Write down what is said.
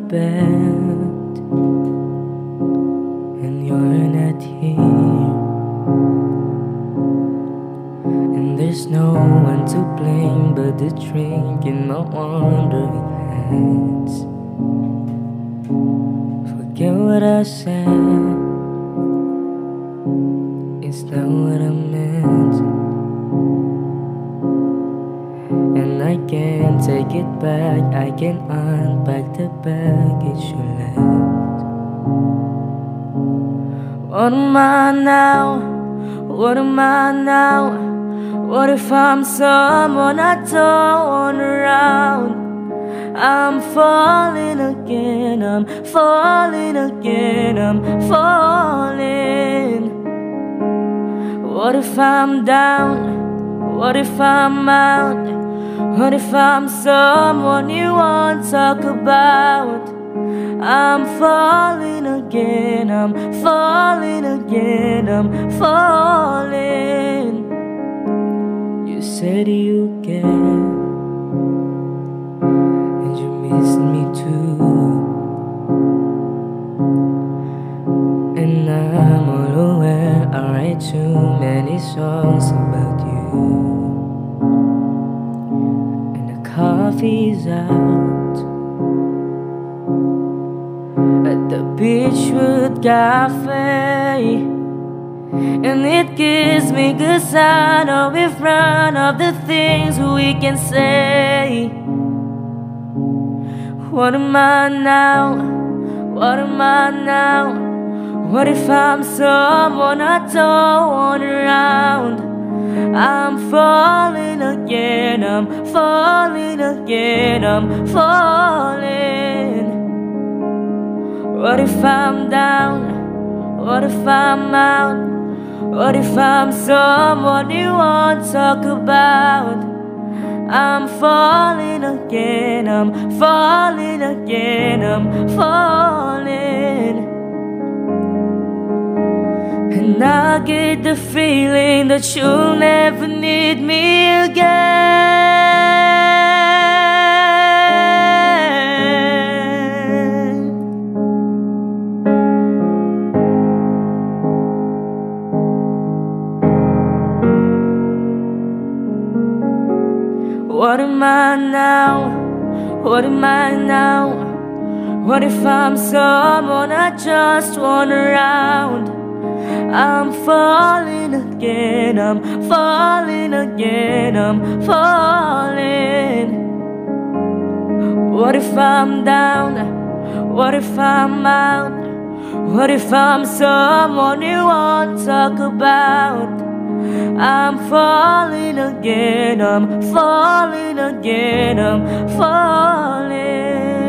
bed and you're not here, and there's no one to blame but the drink in my wandering hands. Forget what I said, it's not what I meant, and I can't take it back. I can't unpack the baggage you left. What am I now? What am I now? What if I'm someone I don't want around? I'm falling again, I'm falling again, I'm falling. What if I'm down? What if I'm out? What if I'm someone you won't talk about? I'm falling again, I'm falling again, I'm falling. You said you care, and you miss me too, and I'm all aware I write too many songs about you. Coffee's out at the Beachwood Cafe, and it gives me good sign of we've run of the things we can say. What am I now? What am I now? What if I'm someone I don't want around? I'm falling again, I'm falling again, I'm falling. What if I'm down? What if I'm out? What if I'm someone you won't talk about? I'm falling again, I'm falling again, I'm falling. And I get the feeling that you'll never need me again. What am I now? What am I now? What if I'm someone I just want around? I'm falling again, I'm falling again, I'm falling. What if I'm down? What if I'm out? What if I'm someone you won't talk about? I'm falling again, I'm falling again, I'm falling.